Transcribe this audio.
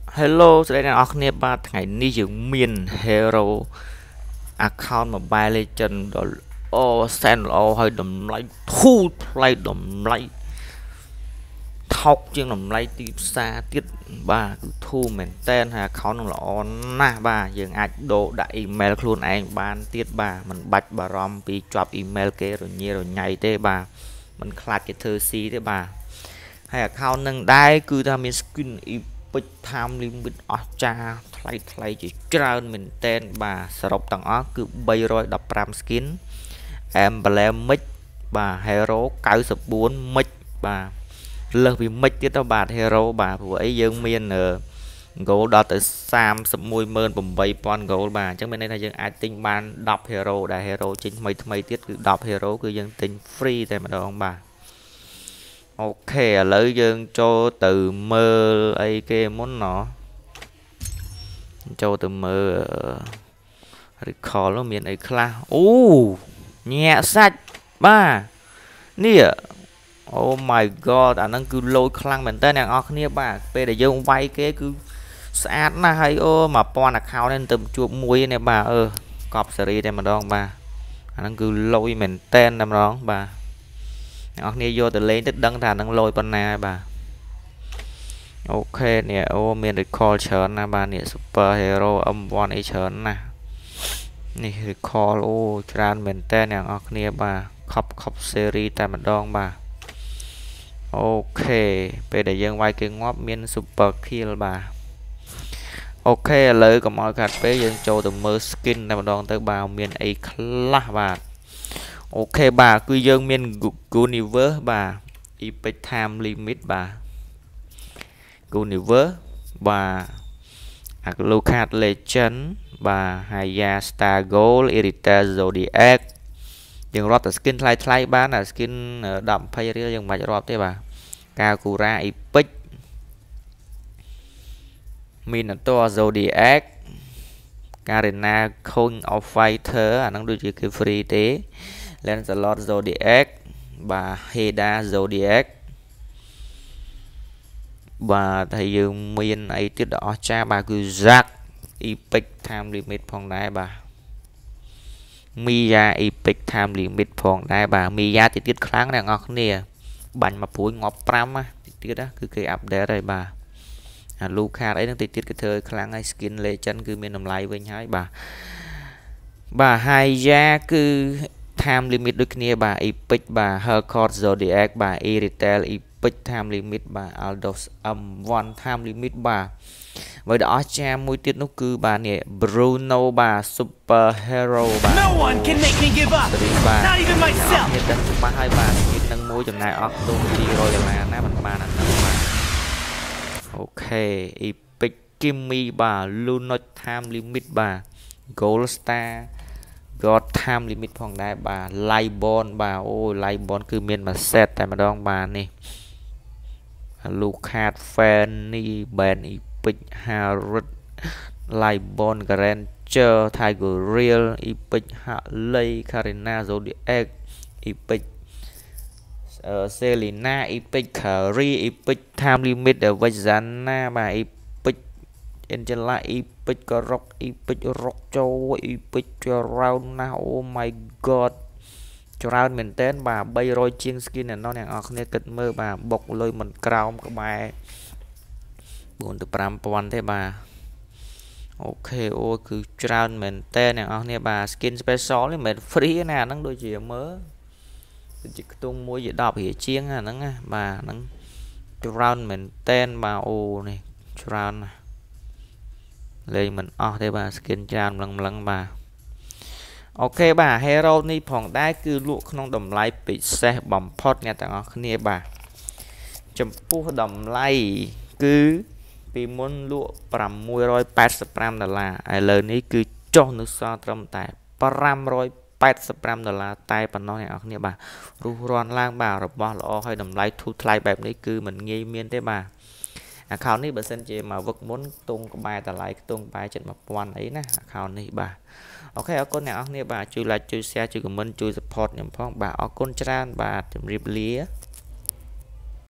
Hello ស្ដីអ្នកនរគ្នាបាទថ្ងៃនេះយើងមាន Hero account Mobile Legend ដ៏ល្អសែនល្អហើយតម្លៃធូរថ្លៃតម្លៃថោកជាងតម្លៃទីផ្សារទៀតបាទគឺធូរមែនតែនហើយ account នឹងល្អណាស់បាទយើងអាចដូរដាក់ email ខ្លួនឯងបានទៀតបាទមិនបាច់បារម្ភពីជាប់ email គេរញ៉េរញ៉ៃទេបាទមិនខ្លាចគេធ្វើស៊ីទេបាទហើយ account នឹងដែរគឺថាមាន skin Epic Time Limit អស្ចារ្យថ្លៃជាច្រើនមែនតែនបាទសរុបទាំងអស់គឺ315 skin Emblem Mix បាទ Hero 94 Mix បាទលើសពី Mix ទៀតទៅបាទ Hero បាទព្រោះអីយើងមាន goal ដល់ទៅ 318,000 goal បាទអញ្ចឹងមានន័យថាយើងអាចទិញបាន10 Hero ដែល Hero ចេញថ្មីទៀតគឺ10 Hero គឺយើងទិញ free តែម្ដងបាទអូខេឥឡូវយើងចូលទៅមើលអីគេមុនណោះចូលទៅមើល recall នោះមានអីខ្លះអូញាក់សាច់បាទនេះ Oh my god អាហ្នឹងគឺលោចខ្លាំងមែនតើអ្នកនរគ្នាបាទពេលដែលយើងវាយគេគឺស្អាតណាស់ហើយអូ1000 account នេះទៅជួបមួយនេះបាទកប់សេរីតែម្ដងបាទអាហ្នឹងគឺលុយមែនតែនតែម្ដងបាទអ្នកនរគ្នាយកទៅលេងទៅដឹងថានឹងលុយប៉ុណ្ណាហើយបាទអូខេនេះអូមាន recall ច្រើនណាស់បាទនេះ super hero M1 អីច្រើនណាស់នេះ recall អូច្រើនមែនតើអ្នកនរគ្នាបាទខប់ series តែម្ដងបាទអូខេពេលដែលយើងវាយគេងាប់មាន super kill បាទអូខេឥឡូវកុំឲ្យខាត់ពេលយើងចូលទៅមើល skin តែម្ដងទៅបាទមានអីខ្លះបាទអូខេបាទគឺយើងមាន Universe បាទ Epic Time Limit បាទ Universe បាទ Alucard Legend បាទ Haya Star Gold Irita Zodiac យើងរាប់តែ skin ថ្លៃបានតែ skin 10-20 រៀលយើងមិនបាច់រាប់ទេបាទ Kakura Epic Minotaur Zodiac Karina King of Fighter អាហ្នឹងដូចជាគេ free ទេ Lancelot Zodiac បាទ Heda Zodiac បាទហើយយើងមានអីទៀតដ៏អស្ចារ្យបាទគឺ Zack Epic Time Limit ផងដែរបាទ Mia Epic Time Limit ផងដែរបាទ Mia ទៀតខ្លាំងអ្នកនរគ្នាបាញ់មកព្រួយងាប់5ណាទៀតណាគឺគេ update ហើយបាទអា Lucard អីហ្នឹងតិចទៀតគេធ្វើឲ្យខ្លាំងហើយ skin legend គឺមានតម្លៃវិញហើយបាទបាទ Haya គឺ time limit ដូចគ្នាបាទ Epic បាទ Hellcord Zodiac បាទ Irrital Epic time limit បាទ Aldos M1 time limit បាទហើយដ៏អស្ចារ្យមួយទៀតនោះគឺបាទនេះ Bruno បាទ Super Hero បាទ No one can make me give up not even myself នេះដឹងច្បាស់ហើយបាទនេះនឹងមួយចំណាយអស់ខ្ទង់$200ណាមិនបានអាហ្នឹងបាទអូខេ Epic Kimmy បាទ Lunot time limit បាទ Gold Star God time limit ផងដែរបាទ Libon បាទអូ Libon គឺមានមួយ set តែម្ដងបាទនេះ Lucard Fanny Band Epic Harrod Libon Granger Tiger Real Epic Harley Karina Zodiac Epic Selena Epic Curry Epic time limit Vajana បាទ Epic Angela Epic Rock Epic Rock Joe Epic Round ណា Oh my god ច្រើនមែនតើបាទ300ជាង skin ណោះអ្នកនរគ្នាគិតមើលបាទបុកលុយមិនក្រោមក្បែរ4ទៅ5000ទេបាទអូខេអូគឺច្រើនមែនតើអ្នកនរគ្នាបាទ skin special នេះមិន free ណាអាហ្នឹងដូចជាមើលដូចជាខ្ទង់មួយជា10រៀលជាងអាហ្នឹងណាបាទហ្នឹងច្រើនមែនតើបាទអូនេះច្រើនណាស់លេងមិនអស់ទេបាទ skin ច្រើនម្លឹងបាទអូខេបាទ Hero នេះផងដែរគឺលក់ក្នុងតម្លៃពិសេសបំផុតអ្នកទាំងអស់គ្នាបាទចំពោះតម្លៃគឺពីមុនលក់$685ឥឡូវនេះគឺចុះនៅសល់ត្រឹមតែ$585តែប៉ុណ្ណោះអ្នកនរគ្នាបាទរុះរាន់ឡើងបាទរបស់ល្អហើយតម្លៃធូរថ្លៃបែបនេះគឺមិនងាយមានទេបាទ account នេះបើសិនជាមកវឹកមុនខ្ទង់ក្បែរតម្លៃខ្ទង់ក្បែរ71000អីណា account នេះបាទអូខេអរគុណអ្នកនរគ្នាបាទជួយ like ជួយ share ជួយ comment ជួយ support ខ្ញុំផងបាទអរគុណច្រើនបាទជម្រាបលា